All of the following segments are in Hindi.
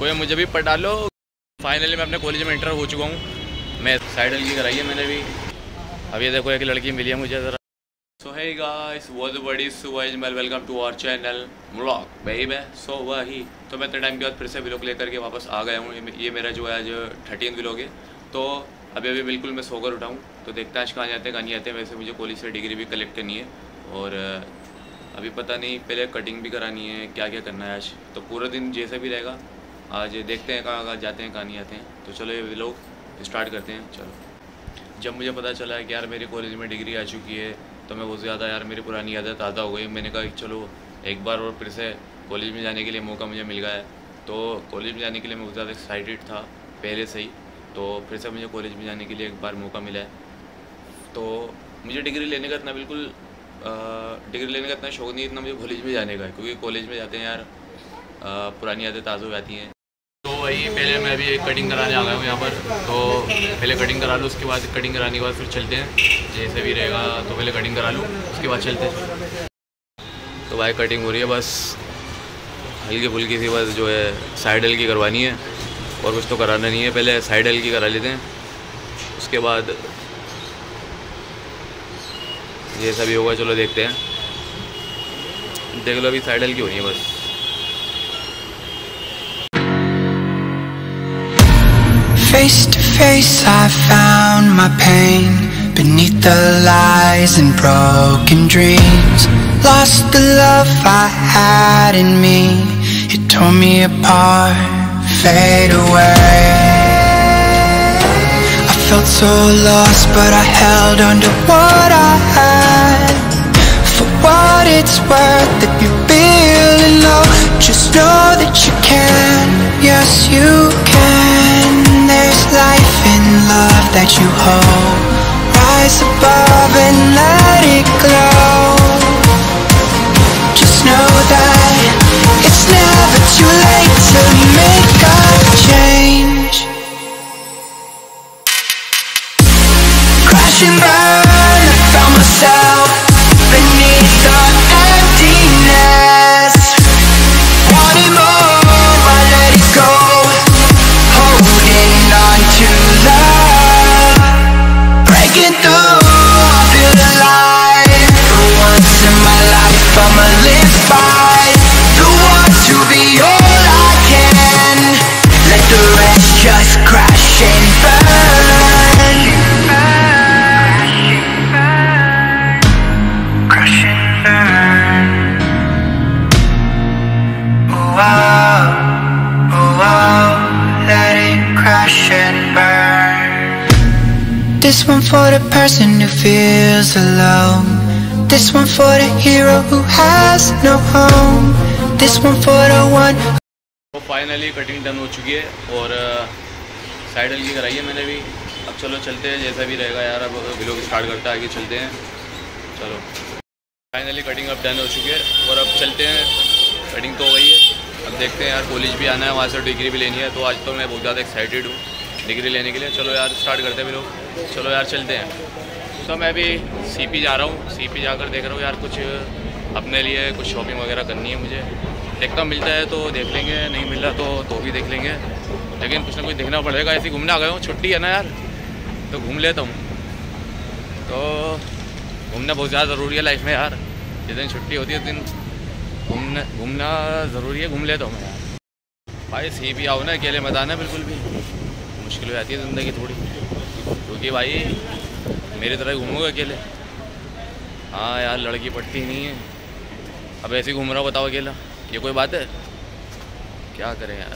कोई मुझे भी पढ़ा लो। फाइनली मैं अपने कॉलेज में इंटर हो चुका हूँ। मैं साइड की कराई है मैंने भी। अब ये देखो एक लड़की मिली है मुझे ज़रा। So hey guys, what's the बड़ी सुवाइजमल, welcome to our channel vlog baby. So वही तो मैं इतने टाइम के बाद फिर से व्लॉग लेकर के वापस आ गया हूँ। ये मेरा जो है आज 13th व्लॉग है। तो अभी बिल्कुल मैं सोकर उठाऊँ, तो देखते हैं आज कहाँ जाते हैं कहाँ नहीं आते हैं। वैसे मुझे कॉलेज से डिग्री भी कलेक्ट करनी है और अभी पता नहीं, पहले कटिंग भी करानी है, क्या क्या करना है आज। तो पूरा दिन जैसे भी रहेगा आज देखते हैं कहाँ जाते हैं कहाँ नहीं आते हैं। तो चलो ये व्लॉग स्टार्ट करते हैं। चलो, जब मुझे पता चला है कि यार मेरी कॉलेज में डिग्री आ चुकी है तो मैं बहुत ज़्यादा यार मेरी पुरानी यादें ताज़ा हो गई। मैंने कहा कि चलो एक बार और फिर से कॉलेज में जाने के लिए मौका मुझे मिल गया है। तो कॉलेज में जाने के लिए मैं बहुत ज़्यादा एक्साइटेड था पहले से ही। तो फिर से मुझे कॉलेज में जाने के लिए एक बार मौका मिला है। तो मुझे डिग्री लेने का इतना शौक़ नहीं, इतना मुझे कॉलेज में जाने का है, क्योंकि कॉलेज में जाते हैं यार पुरानी यादें ताज़ा हो जाती हैं। तो वही पहले मैं भी एक कटिंग कराने आ गया हूँ यहाँ पर। तो पहले कटिंग करा लूँ, उसके बाद कटिंग कराने के बाद फिर चलते हैं। जैसे भी रहेगा तो पहले कटिंग करा लूँ, उसके बाद चलते हैं। तो भाई कटिंग हो रही है, बस हल्की फुल्की सी, बस जो है साइड हल्की करवानी है और कुछ तो कराना नहीं है। पहले साइड हल्की करा लेते हैं, उसके बाद जैसा भी होगा चलो देखते हैं। देख लो अभी साइड हल्की होनी है बस। Face to face I found my pain beneath the lies and broken dreams. Lost the love I had in me, it tore me apart, fade away. I felt so lost but I held on to what I had. For what it's worth, if you're feeling low, just know that you can, yes you can. There's life in love that you hold. Rise above and let it glow. Just know that it's never too late to make a change. Crash and burn, I found myself beneath the emptiness. Wanting more, I let it go. Holding on to love, breaking through, I feel alive. For once in my life I'ma live by the want to be all I can. Let the rest just crash and burn. Crash and burn. Oh, oh, oh, oh. Let it crash and burn. This one for the person who feels alone. This one for the hero who has no home. This one for the one. तो फाइनली कटिंग डन हो चुकी है और साइड हल्की कराई है मैंने भी। अब चलो चलते हैं, जैसा भी रहेगा यार। अब व्लॉग स्टार्ट करते हैं, आगे चलते हैं। चलो फाइनली कटिंग अब डन हो चुकी है और अब चलते हैं। कटिंग तो हो गई है, अब देखते हैं यार। कॉलेज भी आना है, वहाँ से डिग्री भी लेनी है। तो आज तो मैं बहुत ज़्यादा एक्साइटेड हूँ डिग्री लेने के लिए। चलो यार स्टार्ट करते हैं व्लॉग। चलो यार चलते हैं। तो मैं अभी सीपी जा रहा हूँ। सीपी जाकर देख रहा हूँ यार, कुछ अपने लिए कुछ शॉपिंग वगैरह करनी है मुझे। देखता मिलता है तो देख लेंगे, नहीं मिल रहा तो भी देख लेंगे। लेकिन कुछ ना कुछ देखना पड़ेगा। ऐसे घूमने आ गया हूँ, छुट्टी है ना यार, तो घूम लेता हूँ। तो घूमना बहुत ज़्यादा ज़रूरी है लाइफ में यार। जिस दिन छुट्टी होती है उस दिन घूमना ज़रूरी है, घूम लेता हूँ मैं यार। भाई सीपी आओ ना, अकेले मत आना बिल्कुल भी। मुश्किल हो जाती है ज़िंदगी थोड़ी, क्योंकि भाई मेरी तरह घूमोगे अकेले। हाँ यार, लड़की पटती नहीं है। अब ऐसे ही घूम रहा हूँ, बताओ अकेला, ये कोई बात है? क्या करें यार,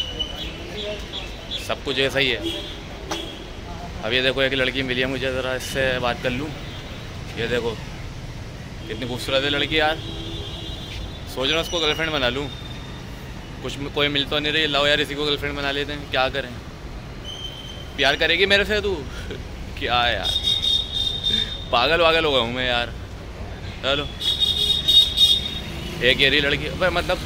सब कुछ ऐसा ही है। अब ये देखो एक लड़की मिली है मुझे, ज़रा इससे बात कर लूँ। ये देखो कितनी खूबसूरत है लड़की यार। सोच रहा हूँ उसको गर्लफ्रेंड बना लूँ। कोई मिल तो नहीं रही, लाओ यार इसी को गर्लफ्रेंड बना लेते हैं। क्या करें, प्यार करेगी मेरे से तू? क्या यार, पागल वागल हो गया हूँ मैं यार। चलो एक ये रही लड़की। भाई मतलब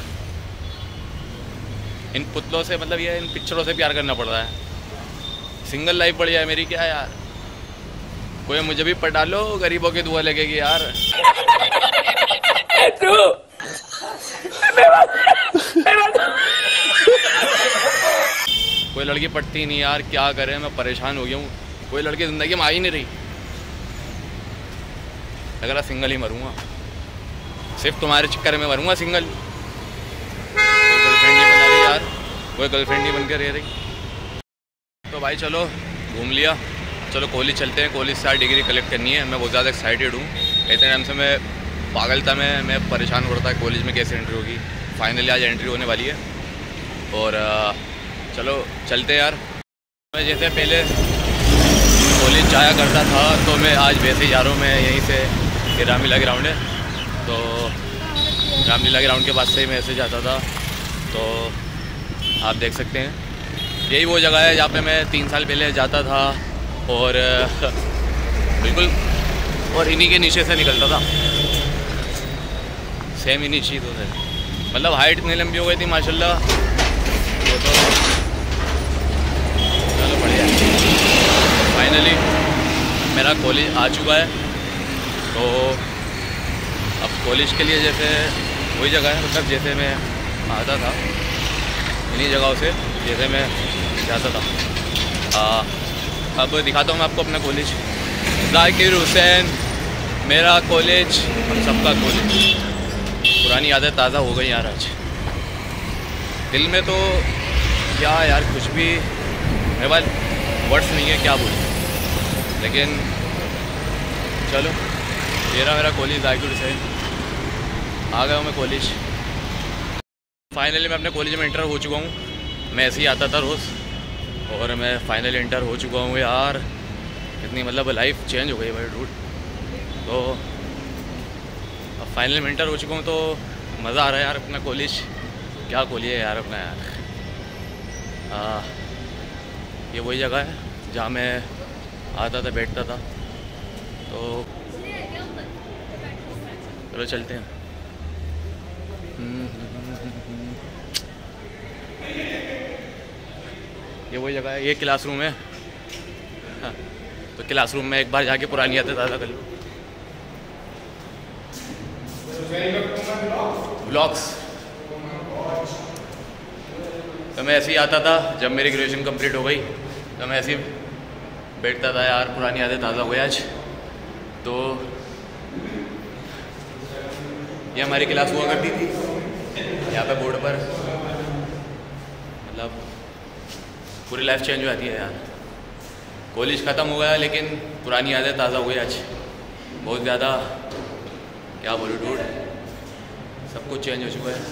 इन पुतलों से, मतलब ये इन पिक्चरों से प्यार करना पड़ रहा है। सिंगल लाइफ बढ़िया है मेरी, क्या यार। कोई मुझे भी पटा लो, गरीबों की दुआ लगेगी यार। कोई लड़की पटती नहीं यार, क्या करें, मैं परेशान हो गया हूँ। कोई लड़की ज़िंदगी में आ ही नहीं रही। लग रहा सिंगल ही मरूँगा, सिर्फ तुम्हारे चक्कर में मरूँगा सिंगल। कोई गर्लफ्रेंड नहीं बना रही यार, कोई गर्लफ्रेंड नहीं बन के रह रही। तो भाई चलो घूम लिया, चलो कॉलेज चलते हैं। कॉलेज से डिग्री कलेक्ट करनी है। मैं बहुत ज़्यादा एक्साइटेड हूँ। इतने टाइम से मैं पागल था, मैं परेशान हो रहा था कॉलेज में कैसे एंट्री होगी। फाइनली आज एंट्री होने वाली है और चलो चलते यार। मैं जैसे पहले कॉलेज जाया करता था तो मैं आज वैसे ही जा रहा हूँ। मैं यहीं से, ये रामलीला ग्राउंड है, तो रामलीला ग्राउंड के पास से ही मैं ऐसे जाता था। तो आप देख सकते हैं यही वो जगह है जहाँ पे मैं 3 साल पहले जाता था और बिल्कुल, और इन्हीं के नीचे से निकलता था। सेम इन्हीं चीज़ों से, मतलब हाइट इतनी लंबी हो गई थी माशाल्लाह। वो तो चलो बढ़िया, फाइनली मेरा कॉलेज आ चुका है। तो अब कॉलेज के लिए जैसे वही जगह है, मतलब जैसे मैं आता था इन्हीं जगहों से जैसे मैं जाता था। अब दिखाता हूँ मैं आपको अपना कॉलेज। जाकिर हुसैन मेरा कॉलेज, हम सबका कॉलेज। पुरानी यादें ताज़ा हो गई यार आज दिल में। तो क्या यार, कुछ भी मेरे पास वर्ड्स नहीं है क्या बोलूं, लेकिन चलो ये रहा मेरा कॉलेज जाकिर हुसैन। आ गया हूँ मैं कॉलेज। फाइनली मैं अपने कॉलेज में इंटर हो चुका हूँ। मैं ऐसे ही आता था रोज़ और मैं फाइनली इंटर हो चुका हूँ यार। इतनी मतलब लाइफ चेंज हो गई भाई डूड। तो अब फाइनली मैं इंटर हो चुका हूँ तो मज़ा आ रहा है यार। अपना कॉलेज क्या कॉलेज है यार अपना यार। ये वही जगह है जहाँ मैं आता था, बैठता था। तो चलो चलते हैं। ये वही जगह है, ये क्लासरूम है। हाँ, तो क्लासरूम में एक बार जाके पुरानी यादें ताज़ा कर लो। व्लॉग्स तो मैं ऐसे ही आता था जब मेरी ग्रेजुएशन कंप्लीट हो गई, तो मैं ऐसे ही बैठता था यार। पुरानी यादें ताज़ा हो गई आज। तो ये हमारी क्लास हुआ करती थी यहाँ पे बोर्ड पर। मतलब पूरी लाइफ चेंज हो जाती है यार। कॉलेज ख़त्म हो गया लेकिन पुरानी यादें ताज़ा हो गई आज बहुत ज़्यादा। क्या बोलूँ डूड, सब कुछ चेंज हो चुका है।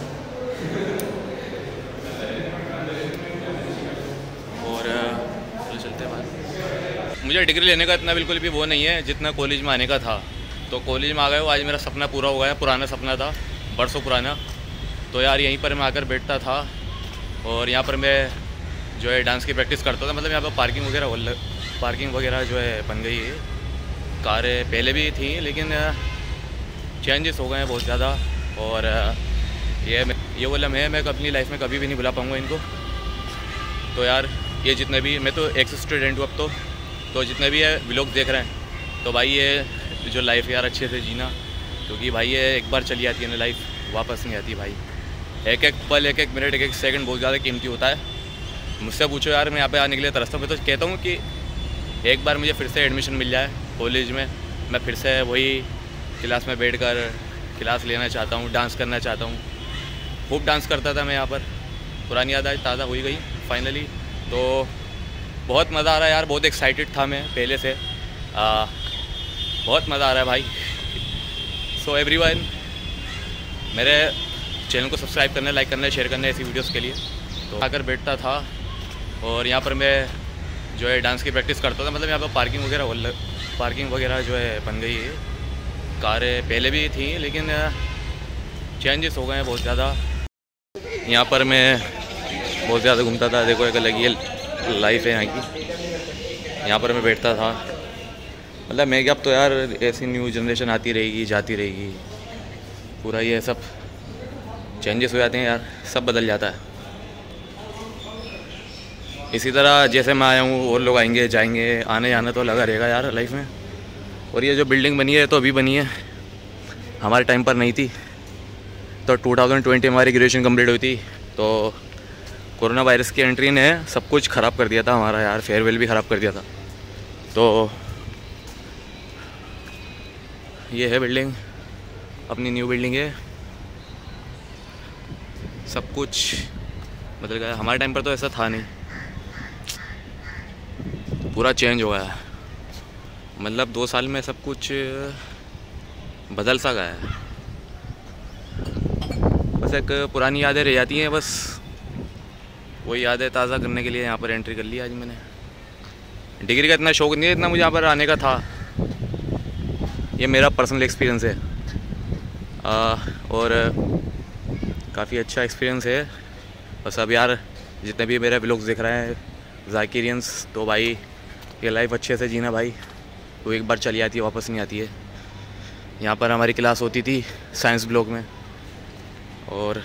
और चलो चलते हैं बाहर। मुझे डिग्री लेने का इतना बिल्कुल भी वो नहीं है जितना कॉलेज में आने का था। तो कॉलेज में आ गए हो, आज मेरा सपना पूरा हो गया। पुराना सपना था, बरसों पुराना। तो यार यहीं पर मैं आकर बैठता था और यहाँ पर मैं जो है डांस की प्रैक्टिस करता था। मतलब यहाँ पर पार्किंग वगैरह जो है बन गई है। कारें पहले भी थी लेकिन चेंजेस हो गए हैं बहुत ज़्यादा। और ये वो लम्हे मैं अपनी लाइफ में कभी भी नहीं भुला पाऊँगा इनको। तो यार ये जितने भी, मैं तो एक्स स्टूडेंट हूँ अब तो जितने भी है व्लॉग देख रहे हैं, तो भाई ये जो लाइफ यार अच्छे से जीना, क्योंकि भाई ये एक बार चली जाती है ना लाइफ, वापस नहीं आती भाई। एक एक पल, एक एक मिनट, एक एक सेकंड बहुत ज़्यादा कीमती होता है। मुझसे पूछो यार, मैं यहाँ पे आने के लिए तरसता हूँ। मैं तो कहता हूँ कि एक बार मुझे फिर से एडमिशन मिल जाए कॉलेज में, मैं फिर से वही क्लास में बैठकर क्लास लेना चाहता हूँ, डांस करना चाहता हूँ। खूब डांस करता था मैं यहाँ पर। पुरानी याद आज ताज़ा हो ही गई फाइनली। तो बहुत मज़ा आ रहा है यार, बहुत एक्साइटेड था मैं पहले से। बहुत मज़ा आ रहा है भाई। सो एवरीवन, मेरे चैनल को सब्सक्राइब करना, लाइक करना, शेयर करना ऐसी वीडियोस के लिए। तो आकर बैठता था और यहाँ पर मैं जो है डांस की प्रैक्टिस करता था। मतलब यहाँ पर पार्किंग वगैरह जो है बन गई है। कारें पहले भी थी लेकिन चेंजेस हो गए हैं बहुत ज़्यादा। यहाँ पर मैं बहुत ज़्यादा घूमता था। देखो एक अलग ही लाइफ है यहाँ की। यहाँ पर मैं बैठता था। मतलब मैं अब तो यार ऐसी न्यू जनरेशन आती रहेगी, जाती रहेगी, पूरा ये सब चेंजेस हो जाते हैं यार, सब बदल जाता है। इसी तरह जैसे मैं आया हूँ और लोग आएंगे जाएंगे, आने जाना तो लगा रहेगा यार लाइफ में। और ये जो बिल्डिंग बनी है तो अभी बनी है, हमारे टाइम पर नहीं थी। तो 2020 हमारी ग्रेजुएशन कंप्लीट हुई थी। तो कोरोना वायरस की एंट्री ने सब कुछ ख़राब कर दिया था हमारा यार, फेयरवेल भी ख़राब कर दिया था। तो ये है बिल्डिंग, अपनी न्यू बिल्डिंग है। सब कुछ बदल गया, हमारे टाइम पर तो ऐसा था नहीं, पूरा चेंज हो गया है। मतलब 2 साल में सब कुछ बदल सा गया है। बस एक पुरानी यादें रह जाती हैं, बस वही यादें ताज़ा करने के लिए यहाँ पर एंट्री कर ली आज मैंने। डिग्री का इतना शौक नहीं है, इतना मुझे यहाँ पर आने का था। ये मेरा पर्सनल एक्सपीरियंस है और काफ़ी अच्छा एक्सपीरियंस है। बस अब यार जितने भी मेरे व्लॉग्स देख रहे हैं ज़ाकिरियंस, तो भाई ये लाइफ अच्छे से जीना भाई, वो एक बार चली आती है वापस नहीं आती है। यहाँ पर हमारी क्लास होती थी साइंस ब्लॉक में, और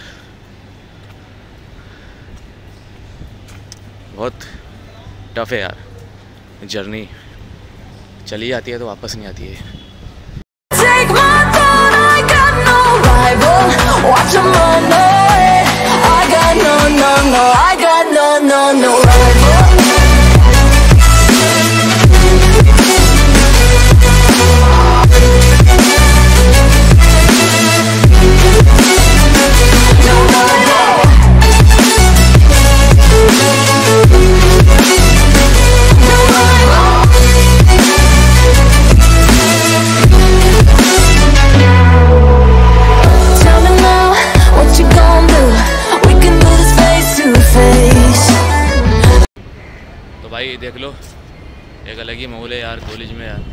बहुत टफ है यार जर्नी, चली आती है तो वापस नहीं आती है। Take my phone, I got no rival. Watch 'em run away. I got no, I got no rival. भाई देख लो, एक अलग ही माहौल है यार कॉलेज में यार।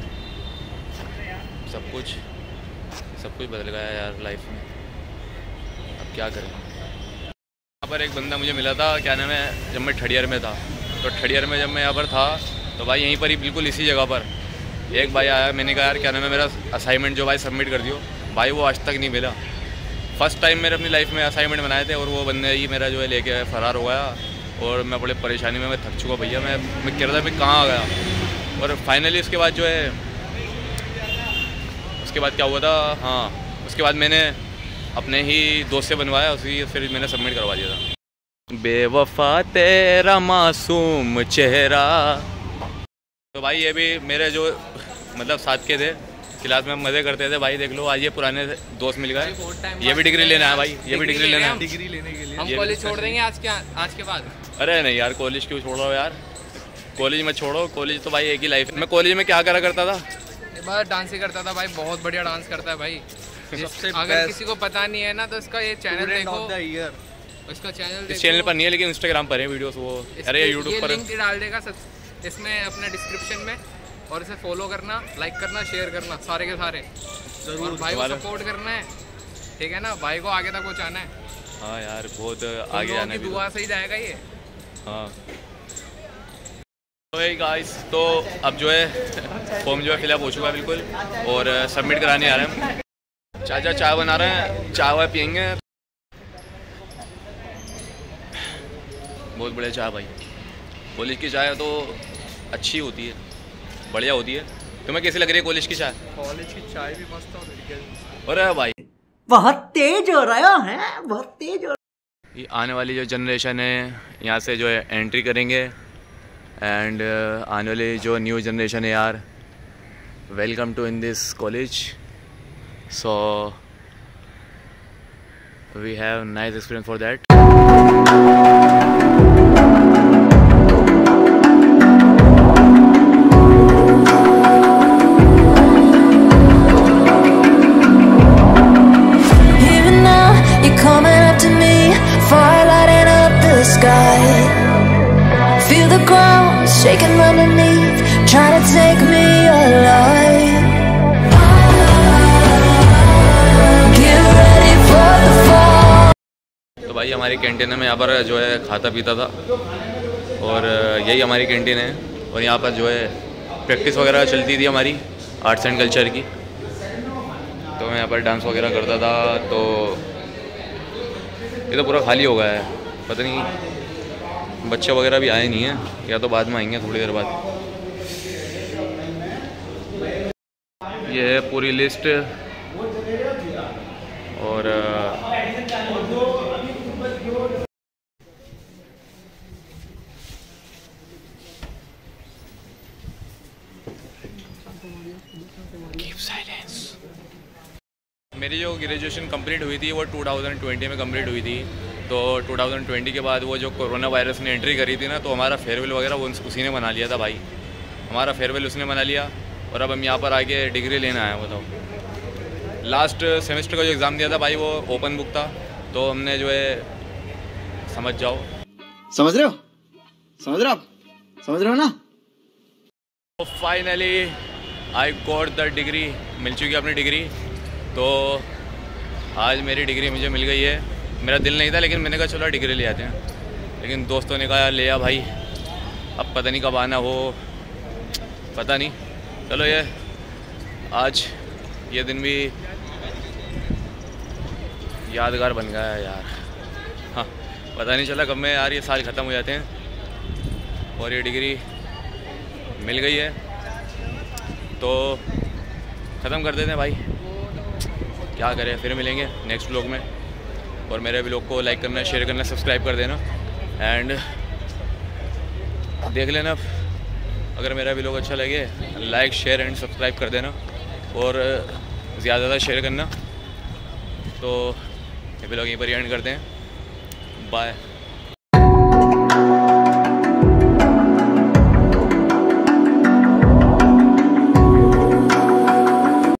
सब कुछ बदल गया यार लाइफ में, अब क्या करें। यहाँ पर एक बंदा मुझे मिला था, क्या नाम है, जब मैं 3rd ईयर में था, तो 3rd ईयर में जब मैं यहाँ पर था तो भाई यहीं पर ही बिल्कुल इसी जगह पर एक भाई आया। मैंने कहा यार क्या नाम है, मेरा असाइनमेंट जो भाई सबमिट कर दियो। भाई वो आज तक नहीं मिला। फर्स्ट टाइम मैंने अपनी लाइफ में असाइनमेंट बनाए थे और वो बंदे ही मेरा जो है लेके फ़रार हो गया। और मैं बड़े परेशानी में, मैं थक चुका भैया, मैं कह रहा था मैं कहाँ आ गया। और फाइनली उसके बाद जो है, उसके बाद क्या हुआ था, हाँ उसके बाद मैंने अपने ही दोस्त से बनवाया, उसी फिर मैंने सबमिट करवा दिया था। बेवफा तेरा मासूम चेहरा। तो भाई ये भी मेरे जो मतलब साथ के थे, क्लास में हम मज़े करते थे भाई। देख लो आज ये पुराने दोस्त मिल गए, ये भी डिग्री लेना है भाई, ये भी डिग्री लेना है। डिग्री लेने के लिए हम कॉलेज छोड़ देंगे आज के बाद। अरे नहीं यार, कॉलेज क्यों छोड़ रहा हो यार, कॉलेज मत छोड़ो। कॉलेज तो भाई एक ही लाइफ है। मैं कॉलेज में क्या करा करता था, बस डांस ही करता था भाई, बहुत बढ़िया डांस करता है भाई। अगर किसी को पता नहीं है ना तो इसका ये चैनल देखो, इसका चैनल इस चैनल पर नहीं है लेकिन इंस्टाग्राम पर है वीडियोस वो। अरे यूट्यूब पर लिंक डाल देगा इसमें अपने डिस्क्रिप्शन में, और इसे फॉलो करना, लाइक करना, शेयर करना, सारे के सारे जरूर। भाई को सपोर्ट करना है, ठीक है ना, भाई को आगे तक पहुँचाना है। हाँ यार बहुत आगे जाना है, दुआ से ही जाएगा ये। हाँ तो गाइस, तो अब जो है फॉर्म जो है फिलअप हो चुका है बिल्कुल, और सबमिट कराने आ रहे हैं। चाचा चाय बना रहे हैं, चाय वाय पियेंगे। बहुत बढ़िया चाय भाई, कॉलेज की चाय तो अच्छी होती है, बढ़िया होती है। तुम्हें कैसी लग रही है कॉलेज की चाय? कॉलेज की चाय भी मस्त हो। अरे भाई बहुत तेज हो रहा है, बहुत तेज हो। ये आने वाली जो जनरेशन है यहाँ से जो है एंट्री करेंगे, एंड आने वाली जो न्यू जनरेशन है यार, welcome to in this college. So we have nice experience for that. Shaking underneath, trying to take me alive. Get ready for the fall. तो भाई हमारी कैंटीन में यहाँ पर जो है खाता पीता था, और यही हमारी कैंटीन है। और यहाँ पर जो है प्रैक्टिस वगैरह चलती थी हमारी आर्ट्स एंड कल्चर की, तो मैं यहाँ पर डांस वगैरह करता था। तो ये तो पूरा खाली हो गया है, पता नहीं बच्चे वगैरह भी आए नहीं हैं, या तो बाद में आएंगे थोड़ी देर बाद। ये है पूरी लिस्ट, और कीप साइलेंस। मेरी जो ग्रेजुएशन कंप्लीट हुई थी वो 2020 में कंप्लीट हुई थी। तो 2020 के बाद वो जो कोरोना वायरस ने एंट्री करी थी ना, तो हमारा फेयरवेल वगैरह वो उसी ने मना लिया था भाई। हमारा फेयरवेल उसने मना लिया और अब हम यहाँ पर आके डिग्री लेना आए। बताओ, लास्ट सेमेस्टर का जो एग्ज़ाम दिया था भाई वो ओपन बुक था, तो हमने जो है समझ जाओ, समझ रहे हो आप, समझ रहे हो ना। तो finally I got the degree, मिल चुकी है अपनी डिग्री। तो आज मेरी डिग्री मुझे मिल गई है। मेरा दिल नहीं था लेकिन मैंने कहा चलो डिग्री ले आते हैं, लेकिन दोस्तों ने कहा ले आ भाई, अब पता नहीं कब आना हो, पता नहीं। चलो ये आज ये दिन भी यादगार बन गया है यार। हाँ, पता नहीं चला कब में यार ये साल ख़त्म हो जाते हैं और ये डिग्री मिल गई है। तो ख़त्म कर देते हैं भाई, क्या करें, फिर मिलेंगे नेक्स्ट व्लॉग में। और मेरे व्लॉग को लाइक करना, शेयर करना, सब्सक्राइब कर देना एंड देख लेना। अगर मेरा व्लॉग अच्छा लगे लाइक शेयर एंड सब्सक्राइब कर देना और ज़्यादा शेयर करना। तो ये व्लॉग यहीं पर एंड करते हैं, बाय।